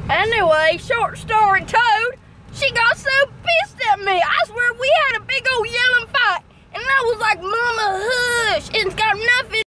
Anyway, short story told, she got so pissed at me. I swear we had a big old yelling fight. And I was like, Mama, hush. It's got nothing